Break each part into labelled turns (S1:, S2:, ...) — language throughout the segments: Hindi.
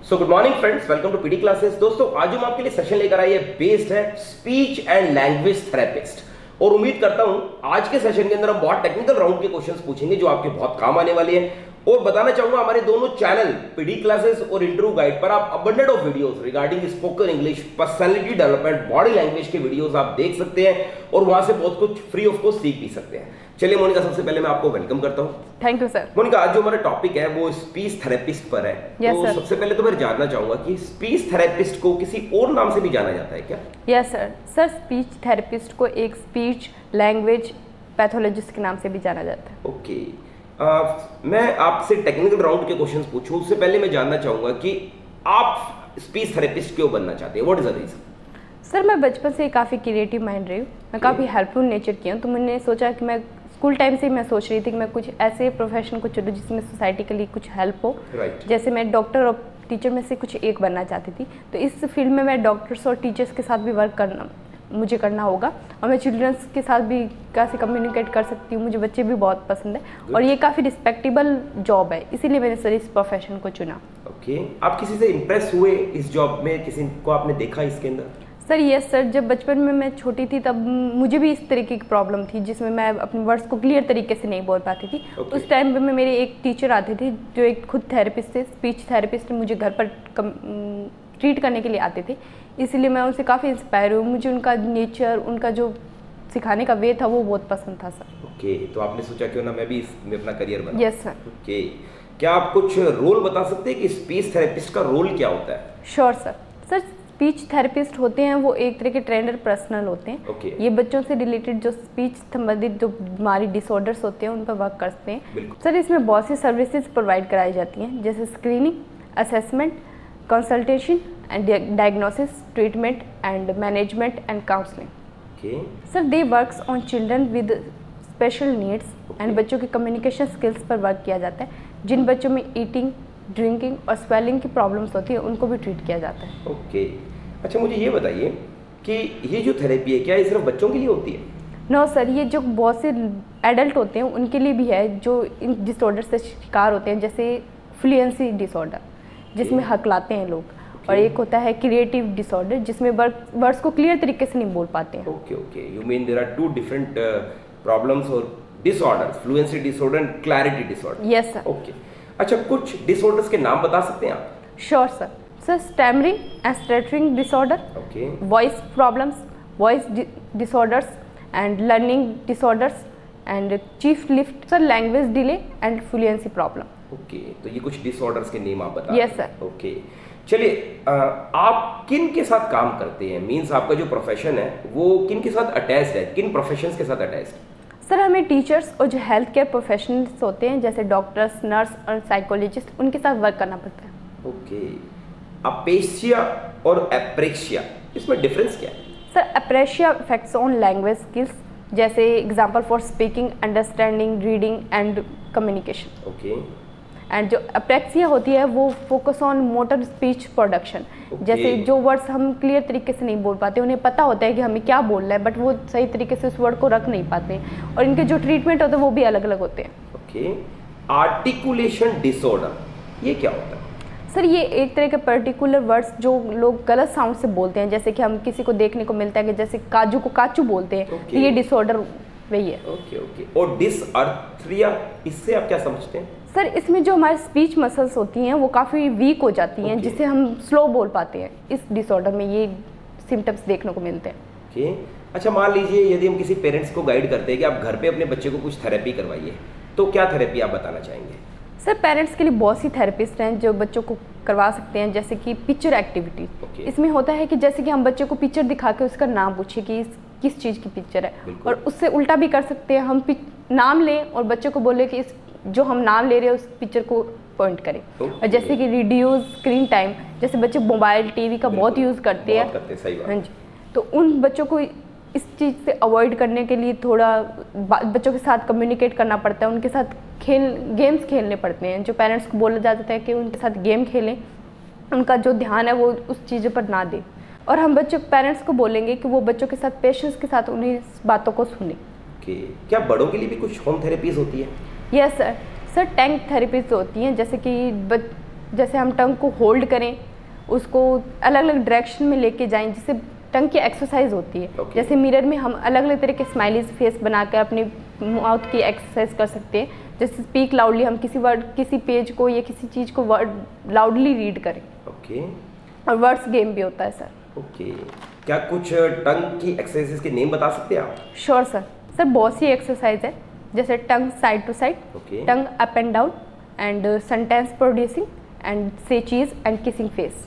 S1: So good morning friends, welcome to PD classes. दोस्तों आज हम आपके लिए सेशन लेकर आए हैं बेस्ड है स्पीच एंड लैंग्वेज थेरेपिस्ट, और उम्मीद करता हूं आज के सेशन के अंदर हम बहुत टेक्निकल राउंड के क्वेश्चंस पूछेंगे जो आपके बहुत काम आने वाले हैं। और बताना चाहूंगा हमारे दोनों चैनल पीडी क्लासेस और इंटरव्यू गाइड पर आप abundant of videos regarding spoken English, personality development, body language के वीडियोस आप देख सकते हैं और वहां से बहुत कुछ फ्री ऑफ कॉस्ट सीख भी सकते हैं। चलिए मोनिका, सबसे पहले मैं आपको वेलकम करता हूं।
S2: Thank you sir.
S1: मोनिका, आज जो हमारा टॉपिक है वो स्पीच थेरेपिस्ट पर है।
S2: yes,
S1: तो सबसे पहले तो मैं जानना चाहूंगा कि स्पीच थेरेपिस्ट को किसी और नाम से भी जाना जाता है क्या?
S2: Yes sir. Sir speech therapist को एक स्पीच लैंग्वेज पैथोलॉजिस्ट के नाम से भी जाना जाता है।
S1: ओके। मैं आपसे टेक्निकल राउंड के क्वेश्चंस पूछूं उससे पहले मैं जानना चाहूंगा कि आप स्पीच थेरेपिस्ट क्यों बनना चाहते हैं? What is the reason?
S2: Sir मैं बचपन से काफ़ी क्रिएटिव माइंड रही हूँ, मैं काफ़ी हेल्पफुल नेचर की हूँ, तो मैंने सोचा कि मैं स्कूल टाइम से मैं सोच रही थी कि मैं कुछ ऐसे प्रोफेशन को चुनूँ जिसमें सोसाइटी के लिए कुछ हेल्प हो। जैसे मैं डॉक्टर और टीचर में से कुछ एक बनना चाहती थी, तो इस फील्ड में मैं डॉक्टर्स और टीचर्स के साथ भी वर्क करना होगा, और मैं चिल्ड्रंस के साथ भी कैसे कम्युनिकेट कर सकती हूँ। मुझे बच्चे भी बहुत पसंद है और ये काफ़ी रिस्पेक्टेबल जॉब है, इसीलिए मैंने सर इस प्रोफेशन को चुना।
S1: ओके। आप किसी से इम्प्रेस हुए इस जॉब में? किसी को आपने देखा इसके अंदर?
S2: सर यस सर, जब बचपन में मैं छोटी थी तब मुझे भी इस तरीके की प्रॉब्लम थी जिसमें मैं अपने वर्ड्स को क्लियर तरीके से नहीं बोल पाती थी। उस टाइम पे मेरे एक टीचर आते थे जो एक खुद थेरेपिस्ट थे, स्पीच थेरेपिस्ट, मुझे घर पर ट्रीट करने के लिए आते थे, इसलिए मैं उनसे काफ़ी इंस्पायर हुई। मुझे उनका नेचर, उनका जो सिखाने का वे था वो बहुत पसंद था सर।
S1: ओके, तो आपने सोचा क्यों ना मैं भी इसमें अपना करियर बनाऊं?
S2: Yes sir.
S1: ओके, क्या आप कुछ रोल बता सकते हैं कि स्पीच थेरेपिस्ट का रोल क्या होता है?
S2: Sure sir. Sir speech therapist होते हैं वो एक तरह के ट्रेनर पर्सनल होते हैं।
S1: Okay.
S2: ये बच्चों से रिलेटेड जो स्पीच संबंधित जो बीमारी डिसऑर्डर्स होते हैं उन पर वर्क करते हैं। सर इसमें बहुत सी सर्विसेज प्रोवाइड कराई जाती हैं, जैसे screening, assessment, consultation and diagnosis, treatment and management and counselling. Sir they works on children with special needs and बच्चों की कम्युनिकेशन स्किल्स पर वर्क किया जाता है। जिन बच्चों में ईटिंग, ड्रिंकिंग और स्वेलिंग की प्रॉब्लम्स होती है उनको भी ट्रीट किया जाता है।
S1: ओके। अच्छा, मुझे ये बताइए कि ये जो थेरेपी है क्या ये सिर्फ बच्चों के लिए होती है?
S2: नो सर, ये जो बहुत से एडल्ट होते हैं उनके लिए भी है जो इन डिसऑर्डर से शिकार होते हैं, जैसे फ्लुएंसी डिसऑर्डर जिसमें हकलाते हैं लोग, और एक होता है क्रिएटिव डिसऑर्डर जिसमें वर्ड्स को क्लियर तरीके से नहीं बोल पाते हैं।
S1: Okay okay, you mean there are two different problems और disorders, fluency disorder and clarity disorder.
S2: Yes sir.
S1: Okay. अच्छा, कुछ डिसऑर्डर्स के नाम बता सकते हैं आप?
S2: Sure sir. Sir stammering and stuttering disorder, voice problems, voice disorders and learning disorders and चीफ lip, sir language delay and fluency problem.
S1: Okay, तो ये कुछ डिसऑर्डर्स के नेम आप बता?
S2: Yes sir.
S1: ओके, चलिए आप किन के साथ काम करते हैं? मींस आपका जो प्रोफेशन है वो किन के साथ अटैच्ड है, किन प्रोफेशंस के साथ अटैच्ड?
S2: सर हमें टीचर्स और जो हेल्थ केयर प्रोफेशनल्स होते हैं जैसे डॉक्टर्स, नर्स और साइकोलॉजिस्ट, उनके साथ वर्क करना पड़ता है।
S1: ओके। अपेशिया और एप्रेशिया, इसमें डिफरेंस क्या है?
S2: Sir aphasia effects on language skills, जैसे example for speaking, understanding, reading and communication.
S1: Okay.
S2: And जो अप्रेक्सिया होती है वो focus on motor speech production, जैसे जो वर्ड्स हम क्लियर तरीके से नहीं बोल पाते, उन्हें पता होता है कि हमें क्या बोलना है बट वो सही तरीके से उस वर्ड को रख नहीं पाते, और इनके जो ट्रीटमेंट होते हैं वो भी अलग अलग होते हैं।
S1: ओके। आर्टिकुलेशन डिसऑर्डर, ये क्या होता है?
S2: सर ये एक तरह के पर्टिकुलर वर्ड्स जो लोग गलत साउंड से बोलते हैं, जैसे कि हम किसी को देखने को मिलता है कि जैसे काजू को काचू बोलते हैं, तो ये डिसऑर्डर वही है।
S1: Okay okay. और डिसअर्थ्रिया, इससे आप क्या समझते हैं?
S2: सर इसमें जो हमारी स्पीच मसल्स होती हैं वो काफ़ी वीक हो जाती हैं, जिससे हम स्लो बोल पाते हैं। इस डिसऑर्डर में ये सिम्टम्स देखने को मिलते हैं।
S1: ओके। अच्छा, मान लीजिए यदि हम किसी पेरेंट्स को गाइड करते हैं कि आप घर पे अपने बच्चे को कुछ थेरेपी करवाइए, तो क्या थेरेपी आप बताना चाहेंगे?
S2: सर पेरेंट्स के लिए बहुत सी थेरेपिस्ट हैं जो बच्चों को करवा सकते हैं, जैसे कि पिक्चर एक्टिविटी। इसमें होता है कि जैसे कि हम बच्चे को पिक्चर दिखा के उसका नाम पूछे कि किस चीज़ की पिक्चर है, और उससे उल्टा भी कर सकते हैं, हम नाम लें और बच्चे को बोले कि इस जो हम नाम ले रहे हैं उस पिक्चर को पॉइंट करें। और जैसे कि रिड्यूस स्क्रीन टाइम, जैसे बच्चे मोबाइल टीवी का बहुत यूज़ करते हैं, हाँ जी, तो उन बच्चों को इस चीज़ से अवॉइड करने के लिए थोड़ा बच्चों के साथ कम्युनिकेट करना पड़ता है, उनके साथ गेम्स खेलने पड़ते हैं। जो पेरेंट्स को बोला जाता है कि उनके साथ गेम खेलें, उनका जो ध्यान है वो उस चीज़ों पर ना दें, और हम पेरेंट्स को बोलेंगे कि वो बच्चों के साथ पेशेंस के साथ उन्हें बातों को सुने।
S1: क्या बड़ों के लिए भी कुछ होम थेरेपीज होती है?
S2: Yes sir. Sir tank therapies होती हैं, जैसे कि जैसे हम टंग को होल्ड करें, उसको अलग अलग डायरेक्शन में लेके जाएं, जिससे टंग की एक्सरसाइज होती है। जैसे मिरर में हम अलग अलग तरह के स्माइलीज फेस बनाकर अपने माउथ की एक्सरसाइज कर सकते हैं। जैसे स्पीक लाउडली, हम किसी वर्ड, किसी पेज को या किसी चीज़ को वर्ड लाउडली रीड करें। और वर्ड्स गेम भी होता है सर।
S1: क्या कुछ टंग की एक्सरसाइजेस के नेम बता सकते हैं आप?
S2: Sure sir. सर बहुत सी एक्सरसाइज है, जैसे tongue side to side, tongue up and down, and sentence producing, and say cheese, and kissing face.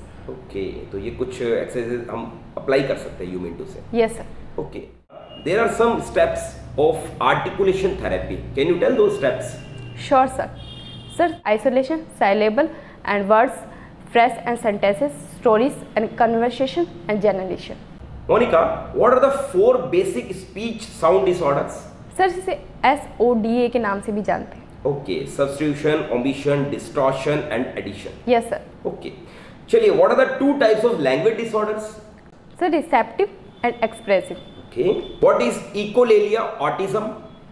S1: तो ये कुछ एक्सरसाइजेस हम अप्लाई कर सकते हैं, you mean to say?
S2: Yes sir.
S1: There are some steps of articulation therapy, can you tell those steps?
S2: Sure sir. Sir isolation, syllable and words, phrase and sentences, stories and conversation and generation.
S1: Monica, what are the 4 basic speech sound disorders?
S2: Sir जिसे SODA के नाम से भी जानते हैं।
S1: Substitution, omission, distortion and addition.
S2: Yes sir.
S1: चलिए, what are the 2 types of language disorders?
S2: Sir receptive and expressive.
S1: What is echolalia, autism?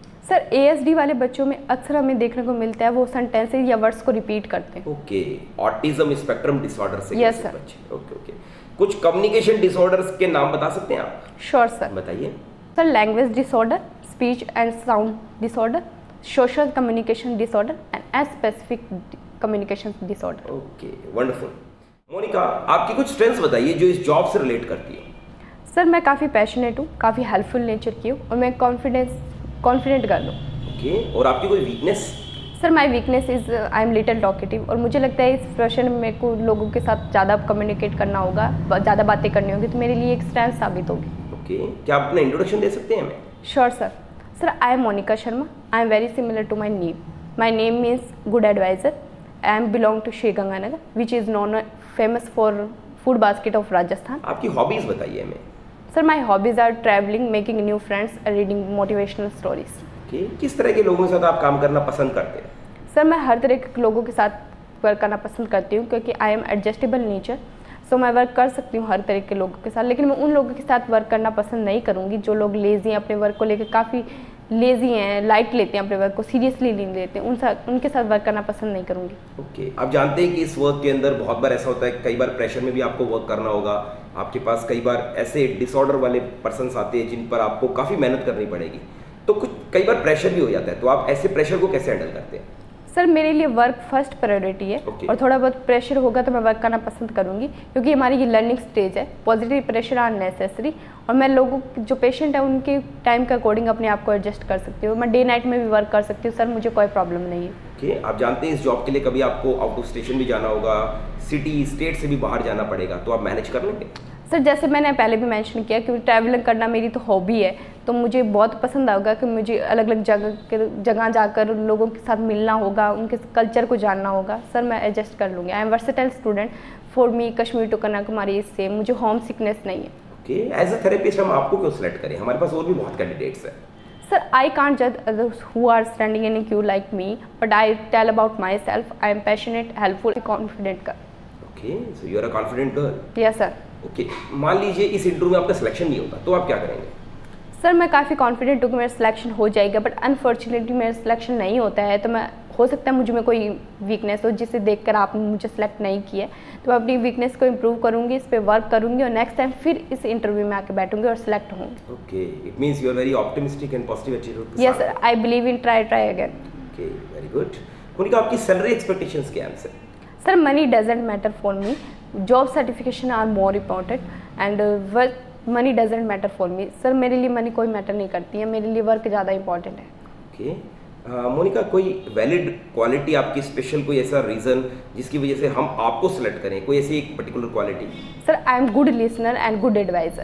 S2: Sir ASD वाले बच्चों में अक्सर हमें देखने को मिलता है, वो सेंटेंसेस या वर्ड्स को रिपीट करते हैं।
S1: ऑटिज्म स्पेक्ट्रम डिसऑर्डर से
S2: यस सर।
S1: बच्चे। कुछ कम्युनिकेशन डिसऑर्डर्स के नाम बता सकते हैं आप?
S2: Sure sir.
S1: बताइए।
S2: Sir language disorder, speech and sound disorder, social communication disorder and specific communication disorder.
S1: Wonderful. Monica, आपकी कुछ स्ट्रेंथ्स बताइए जो इस जॉब से रिलेट करती है।
S2: सर मैं काफ़ी पैशनेट हूँ, काफ़ी हेल्पफुल नेचर की हूँ, और मैं कॉन्फिडेंट गर्ल हूँ। और
S1: आपकी कोई weakness?
S2: Sir my weakness is I am little talkative, और मुझे लगता है इस प्रोफेशन में मेरे को लोगों के साथ ज़्यादा कम्युनिकेट करना होगा, ज़्यादा बातें करनी होगी, तो मेरे लिए एक स्ट्रेंथ साबित होगी।
S1: क्या आप अपना इंट्रोडक्शन दे सकते हैं हमें?
S2: Sure sir. Sir I am Monica Sharma, I am very similar to my name. My name means good advisor. I am belong to Shri Ganganagar, which is known famous for food basket of Rajasthan.
S1: आपकी हॉबीज बताइए हमें।
S2: Sir my hobbies are travelling, making new friends and reading motivational stories.
S1: किस तरह के लोगों के साथ आप काम करना पसंद करते हैं?
S2: सर मैं हर तरह के लोगों के साथ वर्क करना पसंद करती हूँ, क्योंकि I am adjustable nature, so मैं वर्क कर सकती हूँ हर तरह के लोगों के साथ। लेकिन मैं उन लोगों के साथ वर्क करना पसंद नहीं करूँगी जो लोग लेज़ी हैं, अपने वर्क को लेकर काफ़ी लेज़ी हैं, लाइट लेते हैं, अपने वर्क को सीरियसली नहीं लेते हैं, उनके साथ वर्क करना पसंद नहीं करूँगी।
S1: आप जानते हैं कि इस वर्क के अंदर बहुत बार ऐसा होता है, कई बार प्रेशर में भी आपको वर्क करना होगा। आपके पास कई बार ऐसे डिसऑर्डर वाले पर्सन्स आते हैं जिन पर आपको काफ़ी मेहनत करनी पड़ेगी, तो कुछ कई बार प्रेशर भी हो जाता है, तो आप ऐसे प्रेशर को कैसे हैंडल करते हैं?
S2: सर मेरे लिए वर्क फर्स्ट प्रायोरिटी है, और थोड़ा बहुत प्रेशर होगा तो मैं वर्क करना पसंद करूंगी, क्योंकि हमारी ये लर्निंग स्टेज है। पॉजिटिव प्रेशर आर नेसेसरी, और मैं लोगों जो पेशेंट है उनके टाइम के अकॉर्डिंग अपने आप को एडजस्ट कर सकती हूँ। मैं डे नाइट में भी वर्क कर सकती हूँ सर, मुझे कोई प्रॉब्लम नहीं है।
S1: आप जानते हैं इस जॉब के लिए कभी आपको आउट ऑफ स्टेशन भी जाना होगा, सिटी स्टेट से भी बाहर जाना पड़ेगा, तो आप मैनेज कर लेंगे?
S2: सर जैसे मैंने पहले भी मेंशन किया कि ट्रैवलिंग करना मेरी तो हॉबी है, तो मुझे बहुत पसंद आएगा कि मुझे अलग अलग जगह जाकर लोगों के साथ मिलना होगा, उनके कल्चर को जानना होगा। सर मैं एडजस्ट कर लूँगी। I am versatile student, for me Kashmir to Kanyakumari is same, मुझे होम सिकनेस नहीं है।
S1: एज अ थेरेपिस्ट हम आपको क्यों सिलेक्ट करें? हमारे पास और भी बहुत कैंडिडेट्स हैं।
S2: सर आई कांट जज others who are standing in queue like me, but I tell about myself. I am passionate, helpful, confident girl.
S1: So you are a confident girl?
S2: Yes sir.
S1: मान लीजिए इस इंटरव्यू में आपका सिलेक्शन नहीं होता, तो आप क्या करेंगे?
S2: सर मैं काफ़ी कॉन्फिडेंट हूँ कि मेरा सिलेक्शन हो जाएगा, बट अनफॉर्चुनेटली मेरा सिलेक्शन नहीं होता है, तो मैं हो सकता है मुझ में कोई वीकनेस हो जिसे देखकर आपने मुझे सेलेक्ट नहीं किया, तो मैं अपनी वीकनेस को इम्प्रूव करूँगी, इस पर वर्क करूँगी, और नेक्स्ट टाइम फिर इस इंटरव्यू में आके बैठूंगी और सिलेक्ट होंगी।
S1: It means you are very optimistic and positive attitude.
S2: Yes sir, I believe in try again.
S1: Very good. Monica, आपकी सैलरी एक्सपेक्टेशंस क्या हैं?
S2: Sir money doesn't matter for me, job certification are more important, and work money doesn't matter for me. Sir मेरे लिए मनी कोई मैटर नहीं करती है, मेरे लिए वर्क ज़्यादा इंपॉर्टेंट है।
S1: मोनिका, कोई वैलिड क्वालिटी आपकी, स्पेशल कोई ऐसा रीज़न जिसकी वजह से हम आपको सिलेक्ट करें, कोई ऐसी एक particular quality?
S2: Sir I am good listener and good advisor.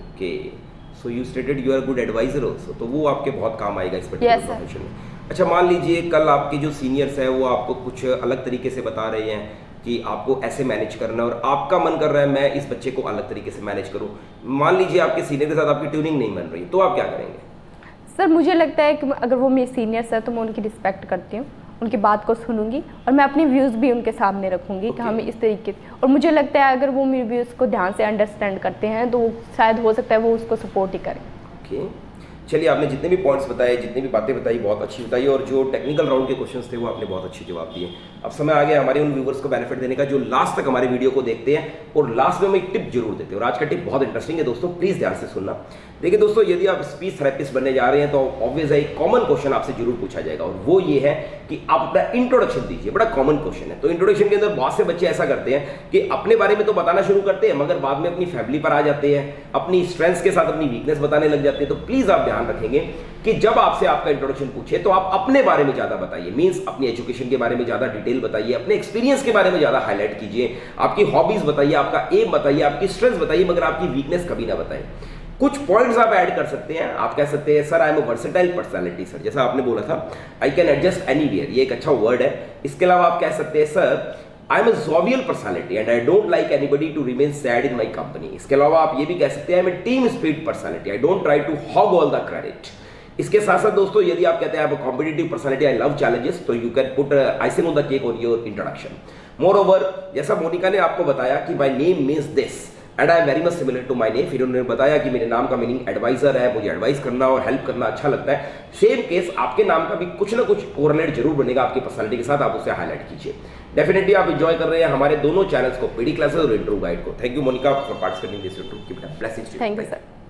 S1: So you stated you are good advisor also, तो वो आपके बहुत काम आएगा इस पर्टिकुलर प्रोफेशन में। अच्छा, मान लीजिए कल आपके जो सीनियर्स हैं वो आपको कुछ अलग तरीके से बता रहे हैं कि आपको ऐसे मैनेज करना है, और आपका मन कर रहा है मैं इस बच्चे को अलग तरीके से मैनेज करूं। मान लीजिए आपके सीनियर के साथ आपकी ट्यूनिंग नहीं बन रही, तो आप क्या करेंगे?
S2: सर मुझे लगता है कि अगर वो मेरे सीनियर्स है तो मैं उनकी रिस्पेक्ट करती हूँ, उनकी बात को सुनूंगी, और मैं अपनी व्यूज़ भी उनके सामने रखूँगी कि हमें इस तरीके से, और मुझे लगता है अगर वो मेरे व्यूज़ को ध्यान से अंडरस्टैंड करते हैं तो शायद हो सकता है वो उसको सपोर्ट ही करें।
S1: चलिए, आपने जितने भी पॉइंट्स बताए, जितनी भी बातें बताई, बहुत अच्छी बताई, और जो टेक्निकल राउंड के क्वेश्चंस थे वो आपने बहुत अच्छे जवाब दिए। अब समय आ गया हमारे उन व्यूवर्स को बेनिफिट देने का जो लास्ट तक हमारे वीडियो को देखते हैं और लास्ट में हम एक टिप जरूर देते हैं, और आज का टिप बहुत इंटरेस्टिंग है दोस्तों, प्लीज ध्यान से सुनना। देखिए दोस्तों, यदि आप स्पीच थेरेपिस्ट बनने जा रहे हैं तो ऑब्वियस है एक कॉमन क्वेश्चन आपसे जरूर पूछा जाएगा, और वो ये है कि आप अपना इंट्रोडक्शन दीजिए। बड़ा कॉमन क्वेश्चन है। तो इंट्रोडक्शन के अंदर बहुत से बच्चे ऐसा करते हैं कि अपने बारे में तो बताना शुरू करते हैं, मगर बाद में अपनी फैमिली पर आ जाते हैं, अपनी स्ट्रेंथ्स के साथ अपनी वीकनेस बताने लग जाते हैं। तो प्लीज आप ध्यान रखेंगे कि जब आपसे आपका इंट्रोडक्शन पूछे तो आप अपने बारे में ज्यादा बताइए, मींस अपनी एजुकेशन के बारे में ज्यादा डिटेल बताइए, अपने एक्सपीरियंस के बारे में ज्यादा हाईलाइट कीजिए, आपकी हॉबीज बताइए, आपका एम बताइए, आपकी स्ट्रेंथ बताइए, मगर आपकी वीकनेस कभी ना बताएं। कुछ पॉइंट्स आप ऐड कर सकते हैं। आप कह सकते हैं sir I am a versatile personality, sir जैसा आपने बोला था आई कैन एडजस्ट एनीवेयर, ये एक अच्छा वर्ड है। इसके अलावा आप कह सकते हैं sir I am a jovial personality and I don't like anybody to remain sad in my company. इसके अलावा आप ये भी कह सकते हैं I am a team spirit personality, I don't try to hog all the credit. इसके साथ साथ दोस्तों, यदि आप कहते हैं I am a competitive personality, I love challenges, तो you can put icing on the cake on your introduction. More over, जैसा मोनिका ने आपको बताया कि my name means this and I am very much similar to my name, फिर उन्होंने बताया कि मेरे नाम का मीनिंग एडवाइजर है, मुझे एडवाइस करना और हेल्प करना अच्छा लगता है। सेम केस, आपके नाम का भी कुछ ना कुछ कोरिलेट जरूर बनेगा आपकी पर्सनालिटी के साथ, आप उसे हाईलाइट कीजिए। डेफिनेटली आप एंजॉय कर रहे हैं हमारे दोनों चैनल्स को, पीडी क्लासेस और इंट्रो गाइड को। Thank you Monica for participating this intro. Keep it up, blessings to you.
S2: Thank you sir.